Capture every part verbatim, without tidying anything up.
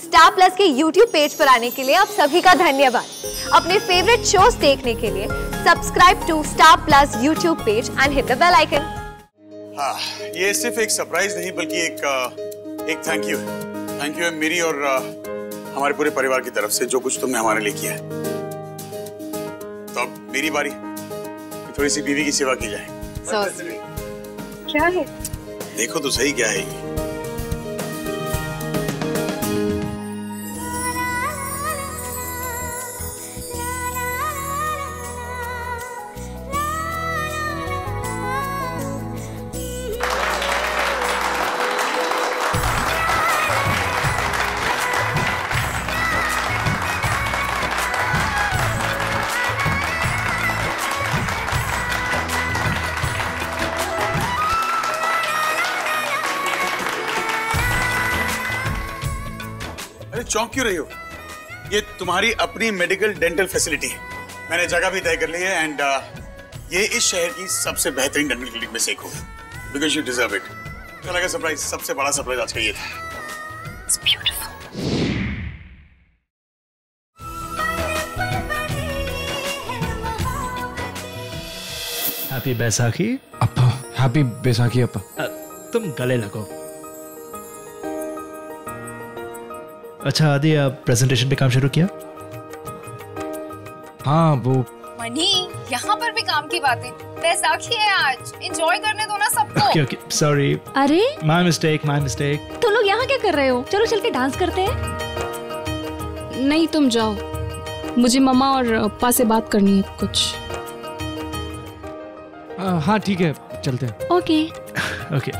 Star Plus के YouTube page पर आने के लिए आप सभी का धन्यवाद। अपने फेवरेट शोज देखने के लिए subscribe to Star Plus YouTube page and hit the bell icon. हाँ, ये सिर्फ एक सरप्राइज नहीं बल्कि एक एक थैंक यू है। थैंक यू है मेरी और uh, हमारे पूरे परिवार की तरफ से जो कुछ तुमने हमारे लिए किया है। तो अब मेरी बारी, थोड़ी सी बीवी की सेवा की जाए। so, क्या है? देखो तो सही क्या है ये। चौंक क्यों रही हो? ये तुम्हारी अपनी मेडिकल डेंटल फैसिलिटी है। मैंने जगह भी तय कर ली है एंड uh, ये इस शहर की सबसे बेहतरीन डेंटल क्लिनिक में से एक होगा, बिकॉज यू डिजर्व इट। तो लगा सरप्राइज, सबसे बड़ा सरप्राइज आज का ये था। It's beautiful. हैप्पी बैसाखी अप्पा। हैप्पी बैसाखी अप्पा। तुम गले लगो। अच्छा आदि, आप प्रेजेंटेशन पे काम शुरू किया? हाँ वो मनी, यहाँ पर भी काम की बातें। बैसाखी है आज, एंजॉय करने दो ना सबको। Okay okay, sorry. अरे माय मिस्टेक माय मिस्टेक। तुम लोग यहाँ क्या कर रहे हो? चलो चल के डांस करते हैं। नहीं तुम जाओ, मुझे मम्मा और अप्पा से बात करनी है कुछ। आ, हाँ ठीक है, चलते हैं। Okay okay.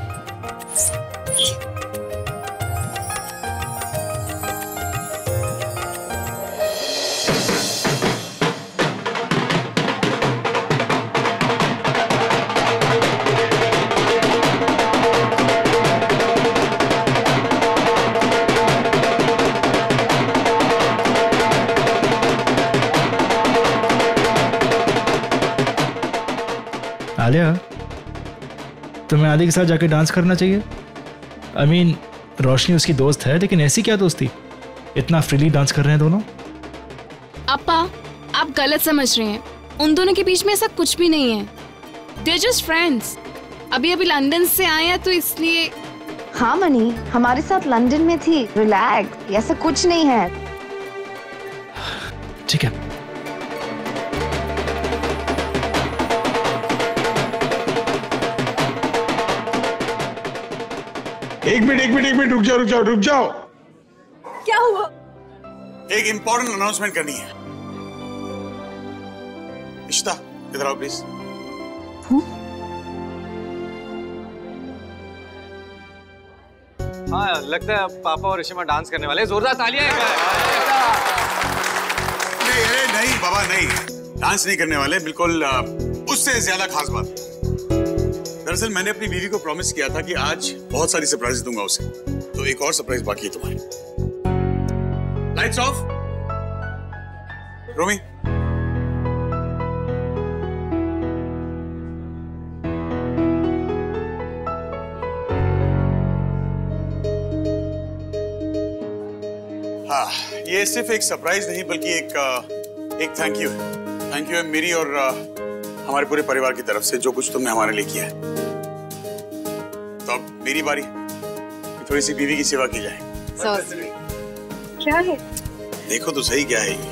आलिया, तुम्हें आदि के साथ जाके डांस करना चाहिए। I I mean mean, Roshni उसकी दोस्त है, लेकिन ऐसी क्या दोस्ती, इतना फ्रीली डांस कर रहे हैं दोनों। अप्पा, आप गलत समझ रहे हैं। उन दोनों के बीच में ऐसा कुछ भी नहीं है। They're just friends। अभी अभी लंदन से आए हैं तो इसलिए। हाँ मनी, हमारे साथ लंदन में थी। रिलैक्स, ऐसा कुछ नहीं है। ठीक है। एक मिनट एक मिनट एक मिनट रुक जाओ रुक जाओ रुक जाओ। क्या हुआ? एक इंपॉर्टेंट अनाउंसमेंट करनी है। इशिता, इधर आओ प्लीज। हाँ, लगता है पापा और ऋषिमा डांस करने वाले। जोरदार तालियां। नहीं नहीं बाबा, नहीं डांस नहीं करने वाले, बिल्कुल उससे ज्यादा खास बात। दरअसल मैंने अपनी बीवी को प्रॉमिस किया था कि आज बहुत सारी सरप्राइज दूंगा उसे, तो एक और सरप्राइज बाकी है तुम्हारी। Lights off. रोमी, हाँ, ये सिर्फ एक सरप्राइज नहीं बल्कि एक एक थैंक यू है। थैंक यू है मेरी और हमारे पूरे परिवार की तरफ से जो कुछ तुमने हमारे लिए किया है। तो अब मेरी बारी, थोड़ी सी बीवी की सेवा की जाए। so, क्या है? देखो तो सही क्या है ये।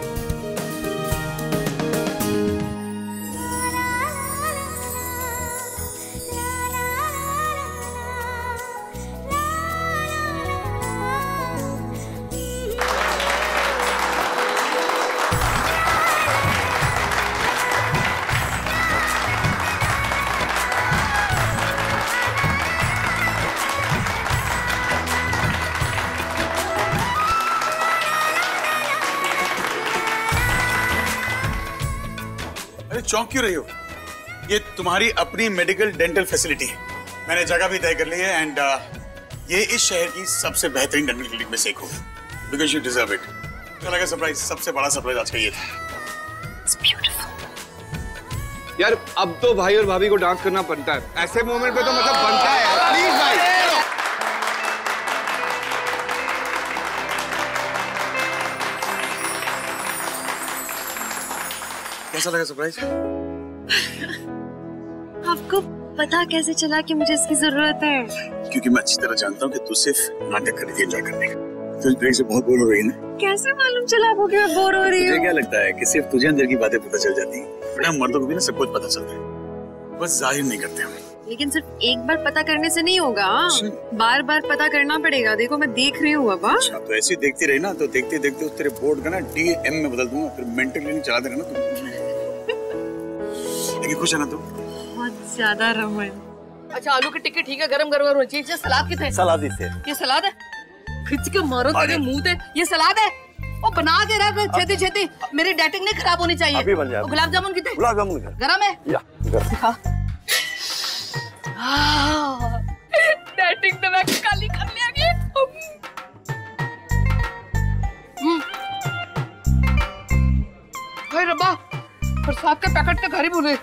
चौंक क्यों रही हो? ये तुम्हारी अपनी मेडिकल डेंटल फैसिलिटी है। मैंने जगह भी तय कर ली है एंड uh, ये इस शहर की सबसे बेहतरीन डेंटल क्लिनिक में से एक होगा, बिकॉज यू डिजर्व इट। तो लगा सरप्राइज, सबसे बड़ा सरप्राइज आज का ये था। It's beautiful। यार अब तो भाई और भाभी को डांस करना बनता है। ऐसे मोमेंट पे तो मतलब बनता है। प्लीज भाई। कैसा लगा सरप्राइज? आपको पता कैसे चला कि मुझे इसकी जरूरत है? क्योंकि मैं अच्छी तरह जानता हूँ कि तू सिर्फ नाटक कर रही थी एंजॉय करने का। तो इस ब्रेक से बहुत बोर हो रही है ना? कैसे मालूम चला आपको कि मैं बोर हो रही हूँ? मुझे क्या लगता है कि सिर्फ तुझे अंदर की बातें पता चल जाती हैं, बट हम मर्दों को भी ना सब कुछ पता चलता है, बस जाहिर नहीं करते हम। लेकिन सिर्फ एक बार पता करने से नहीं होगा, बार बार पता करना पड़ेगा। देखो मैं देख रही हूँ अब। अच्छा, तो ऐसे देखती रही ना तो देखते देखते तेरे बोर्ड का ना डी एम में बदल दूंगा, फिर मेंटल क्लिनिक चला देगा ना तू। लेकिन खुश है ना तू? बहुत ज्यादा रमन। अच्छा आलू की टिक्की ठीक है, गरम गरम होनी चाहिए। सलाद कितने? सलाद इससे। ये सलाद है? खिंच के मारो तेरे मुंह पे। ये सलाद है? वो बना के रख छेती छेती, मेरी डेटिंग नहीं खराब होनी चाहिए। अभी बन जाएगा। गुलाब जामुन कितने? गुलाब जामुन गरम है? या दिखा। डेटिंग तो मैं काली करने आ गई। हाय रब्बा, बरसात के पैकेट के घर ही भूले।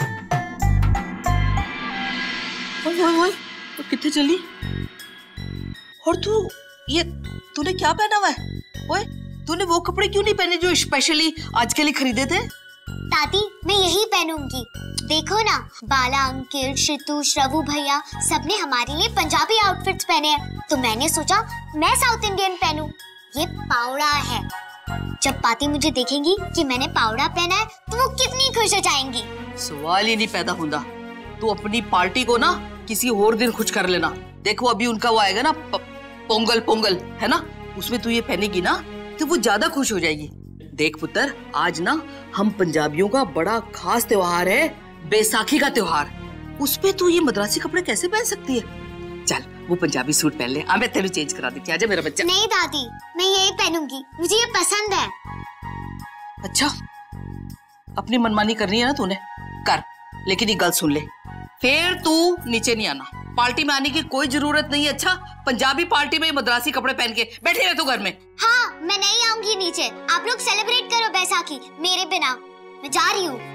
ओए ओए ओए, तो कितने चली? और तू ये तूने क्या पहना हुआ है? ओए तूने वो कपड़े क्यों नहीं पहने जो स्पेशली आज के लिए खरीदे थे? दादी मैं यही पहनूंगी। देखो ना, बाला अंकिल, शितू, श्रवु भैया सबने हमारे लिए पंजाबी आउटफिट्स पहने हैं, तो मैंने सोचा मैं साउथ इंडियन पहनूं। ये पावड़ा है। जब पाती मुझे देखेंगी कि मैंने पावड़ा पहना है तो वो कितनी खुश हो जाएंगी। सवाल ही नहीं पैदा होता। तू अपनी पार्टी को ना किसी और दिन खुश कर लेना। देखो अभी उनका वो आएगा ना पोंगल पोंगल है ना, उसमें तू ये पहनेगी ना तो वो ज्यादा खुश हो जाएगी। देख पुत्र, आज ना हम पंजाबियों का बड़ा खास त्योहार है, बैसाखी का त्योहार। उस पे तू ये मद्रासी कपड़े कैसे पहन सकती है? चल वो पंजाबी सूट पहन ले, आ मैं तेरे चेंज करा देती। आजा मेरा बच्चा। नहीं दादी, मैं यही पहनूंगी, मुझे ये पसंद है। अच्छा, अपनी मनमानी करनी है ना तूने, कर, लेकिन ये गल सुन ले, फिर तू नीचे नहीं आना। पार्टी में आने की कोई जरूरत नहीं है। अच्छा, पंजाबी पार्टी में मद्रासी कपड़े पहन के बैठे रहे तू घर में। हाँ, मैं नहीं आऊंगी नीचे। आप लोग सेलिब्रेट करो बैसाखी मेरे बिना। मैं जा रही हूँ।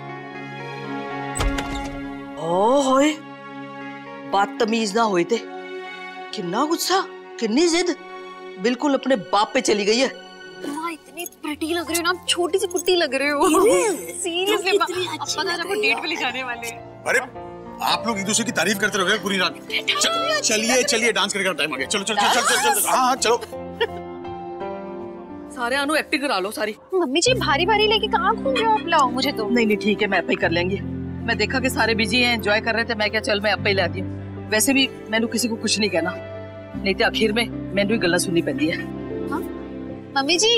ओए, बदतमीज ना होए थे। कितना गुस्सा, कितनी जिद, बिल्कुल अपने बाप पे चली गई है। माँ इतनी प्रिटी लग रही हो ना, आप छोटी सी कुत्ती लग रहे हो। सीरियसली माँ, अब पता है आपको डेट पे ले जाने वाले हैं। अरे आप लोग एक दूसरे की तारीफ करते रहोगे पूरी रात। चलिए चलिए डांस करने का टाइम आ गया। चलो चलो चलो चलो चलो। हाँ हाँ चलो। सारे आनो एक्टिंग करा लो सारी। मम्मी जी भारी भारी लेके कहाँ घूम रहे हो आप? लाओ मुझे तो। नहीं नहीं ठीक है, मैं अपे कर लेंगी। मैं देखा कि सारे बिजी हैं, एंजॉय कर रहे थे, मैं क्या चल मैं अपे ही लाती हूँ। वैसे भी मैंने किसी को कुछ नहीं कहना, नहीं तो आखिर में मैंने भी गल्ला सुननी पैंदी है। हाँ? Mummy ji,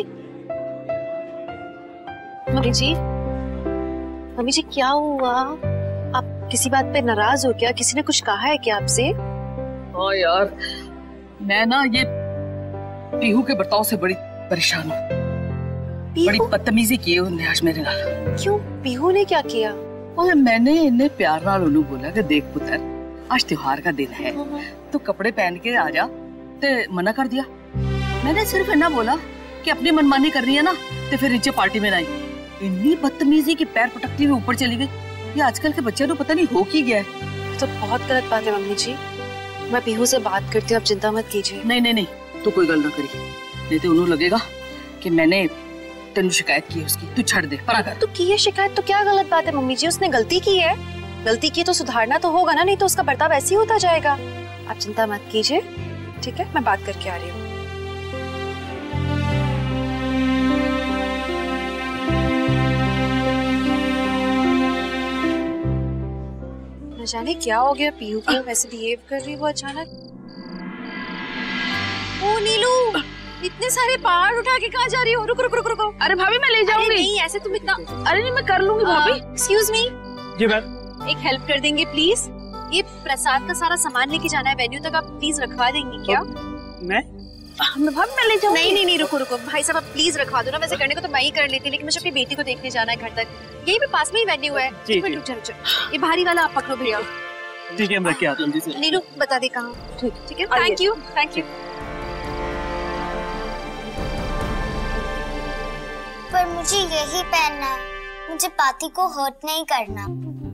mummy ji, mummy ji क्या हुआ? आप किसी बात पे नाराज हो क्या? किसी ने कुछ कहा है क्या आपसे? हाँ यार, मैं ना ये पीहू के बर्ताव से बड़ी परेशान हूँ। बड़ी बदतमीजी की है उन्हें आज मेरे नाल। क्यों? पीहू ने क्या किया? और मैंने इन्हें प्यार नाल उन्हें बोला कि देख पुत्र, आज त्योहार का दिन है, तो कपड़े पहन के आ जा, ते मना कर दिया। मैंने सिर्फ इतना बोला कि अपनी मनमानी कर रही है ना, तो फिर नीचे पार्टी में आई। इतनी बदतमीजी की पैर पटकती हुई ऊपर चली गई। ये आजकल के बच्चे तो पता नहीं हो की गया है। तो बहुत गलत बात है मम्मी जी। मैं पीहू से बात करती हूँ, आप चिंता मत कीजिए। नहीं नहीं नहीं, तो कोई गल ना करी, नहीं तो उन्हें लगेगा कि मैंने तेन शिकायत की उसकी। तू छड़ दे, परा कर। तो की है शिकायत तो क्या गलत बात है मम्मी जी? उसने गलती की है, गलती की तो सुधारना तो होगा ना, नहीं तो उसका बर्ताव ऐसे ही होता जाएगा। आप चिंता मत कीजिए, ठीक है? मैं बात करके आ रही हूँ। न जाने क्या हो गया पीहू को, वैसे बिहेव कर रही वो अचानक। ओ नीलू, इतने सारे पहाड़ उठा के कहाँ जा रही हो? रुको रुको रुको रुको। अरे भाभी मैं ले जाऊंगी। नहीं ऐसे तुम इतना। अरे नहीं मैं कर लूंगी भाभी। Excuse me. जी मैम। एक हेल्प कर देंगे प्लीज? ये प्रसाद का सारा सामान लेके जाना है वेन्यू तक, आप प्लीज रखवा देंगी क्या? मैं भाभी मैं ले जाऊंगी। नहीं नहीं नहीं रुको रुको भाई साहब, आप प्लीज रखवा दो ना। वैसे करने को तो मैं ही कर लेती, लेकिन मुझे अपनी बेटी को देखने जाना है घर तक। यही पे पास में ही वेन्यू है। जी, रुको, जी। रुक, चलो चलो। ये भारी वाला आप पकड़ो भैया। ठीक है, मैं क्या आता हूँ। नीलू बता दे कहाँ। ठीक ठीक है, थैंक यू थैंक यू। पर मुझे यही पहनना है, मुझे पाती को हर्ट नहीं करना।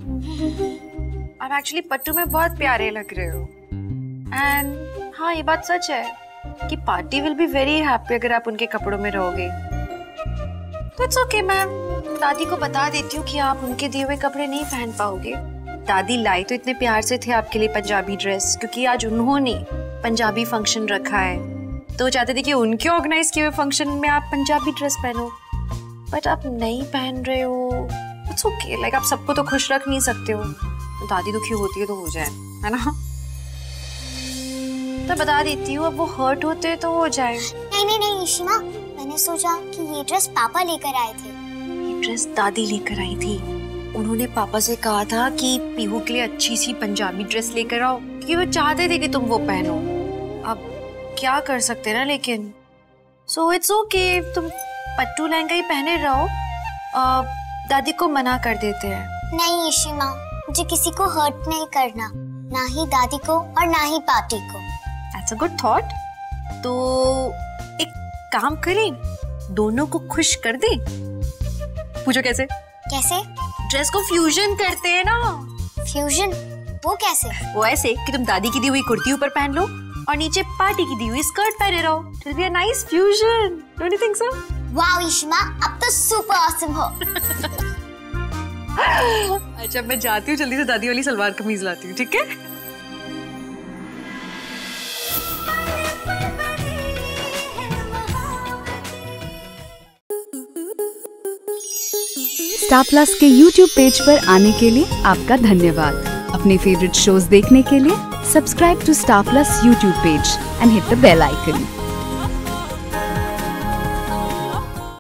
आप एक्चुअली पट्टू में बहुत प्यारे लग रहे हो। एंड हाँ, ये बात सच है कि party will be very happy अगर आप उनके कपड़ों में रहोगे। तो इट्स ओके, मैं दादी को बता देती हूँ कि आप उनके दिए हुए कपड़े नहीं पहन पाओगे। दादी लाई तो इतने प्यार से थे आपके लिए पंजाबी ड्रेस, क्योंकि आज उन्होंने पंजाबी फंक्शन रखा है, तो चाहते थे कि उनके ऑर्गेनाइज किए हुए फंक्शन में आप पंजाबी ड्रेस पहनो, बट आप नहीं पहन रहे हो। इट्स ओके, लाइक आप सबको तो खुश रख नहीं सकते हो, तो दादी दुखी होती है तो हो जाए, है ना। तो बता देती हूँ, अब वो हर्ट होते तो हो जाए। नहीं नहीं नहीं इशिमा, मैंने सोचा कि ये ड्रेस पापा लेकर आए थे। ये ड्रेस दादी लेकर आई थी। उन्होंने पापा से कहा था कि पीहू के लिए अच्छी सी पंजाबी ड्रेस लेकर आओ, क्योंकि वो चाहते थे कि तुम वो पहनो। अब क्या कर सकते ना, लेकिन सो इट्स ओके, तुम पट्टू लहंगा ही पहने रहो। आ, दादी को मना कर देते हैं। नहीं इशिमा, मुझे किसी को हर्ट नहीं करना, ना ही दादी को और ना ही पार्टी को। That's a good thought. तो एक काम करें, दोनों को खुश कर दें। पूछो कैसे? कैसे? ड्रेस को फ्यूजन करते हैं ना। फ्यूजन? वो कैसे? वो ऐसे कि तुम दादी की दी हुई कुर्ती ऊपर पहन लो और नीचे पार्टी की दी हुई स्कर्ट पहने रहो। It will be a nice fusion. Don't you think so? Wow Ishima, अब तो सुपर ऑसम हो। अच्छा मैं जाती हूँ, जल्दी से दादी वाली सलवार कमीज लाती हूँ, ठीक है? स्टार प्लस के यूट्यूब पेज पर आने के लिए आपका धन्यवाद। अपने फेवरेट शोज देखने के लिए subscribe to Star Plus YouTube page and hit the bell icon.